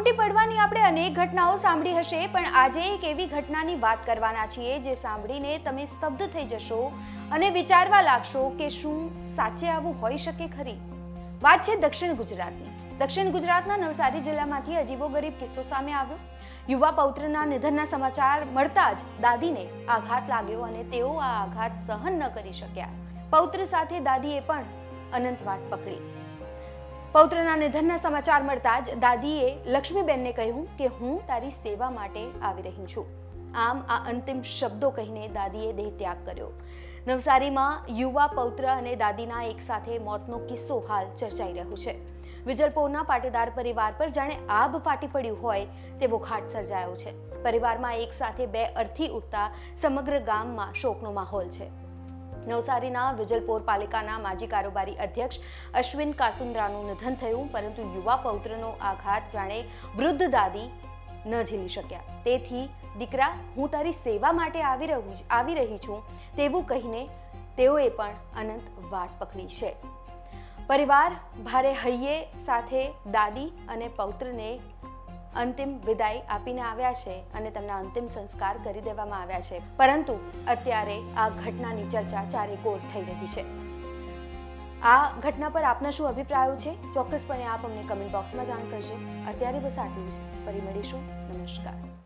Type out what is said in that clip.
તૂટી પડવાની આપણે અનેક ઘટનાઓ સાંભળી હશે, પણ આજે એક એવી ઘટનાની વાત કરવાના છીએ જે સાંભળીને તમે સ્તબ્ધ થઈ જશો અને વિચારવા લાગશો કે શું સાચે આવું હોઈ શકે ખરી. વાત છે દક્ષિણ ગુજરાતની. દક્ષિણ ગુજરાતના નવસારી જિલ્લામાંથી અજીબોગરીબ કિસ્સો સામે આવ્યો. યુવા પૌત્રના નિધનના સમાચાર મળતા જ દાદીને આઘાત લાગ્યો અને તેઓ આ આઘાત સહન ન કરી શક્યા. પૌત્ર સાથે દાદીએ પણ અનંત વાટ પકડી. પૌત્રના નિધનના સમાચાર મળતા જ દાદીએ લક્ષ્મીબેનને કહ્યું કે હું તારી સેવા માટે આવી રહી છું. આમ આ અંતિમ શબ્દો કહીને દાદીએ દેહ ત્યાગ કર્યો. નવસારીમાં યુવા પૌત્ર અને દાદીના એક સાથે મોતનો કિસ્સો હાલ ચર્ચાઈ રહ્યો છે. વિજલપોરના પાટીદાર પરિવાર પર જાણે આભ ફાટી પડ્યું હોય તેવો ઘાટ સર્જાયો છે. પરિવારમાં એક સાથે બે અર્થી ઉઠતા સમગ્ર ગામમાં શોકનો માહોલ છે. નવસારીના વિજલપોર પાલિકાના માજી કારોબારી અધ્યક્ષ અશ્વિન કાસુંદ્રાનું નિધન થયું, પરંતુ યુવા પૌત્રનો આઘાત જાણે વૃદ્ધ દાદી ન ઝીલી શક્યા. તેથી દીકરા, હું તારી સેવા માટે આવી રહી છું તેવું કહીને તેઓએ પણ અનંત વાટ પકડી છે. પરિવાર ભારે હૈયે સાથે દાદી અને પૌત્રને અંતિમ વિદાય આપીને આવ્યા છે અને તેમના અંતિમ સંસ્કાર કરી દેવામાં આવ્યા છે. પરંતુ અત્યારે આ ઘટનાની ચર્ચા ચારેકોર થઈ રહી છે. આ ઘટના પર આપના શું અભિપ્રાયો છે? ચોક્કસપણે આપ અમને કમેન્ટ બોક્સમાં જાણ કરજો. અત્યારે બસ આટલું જ. ફરી મળીશું. નમસ્કાર.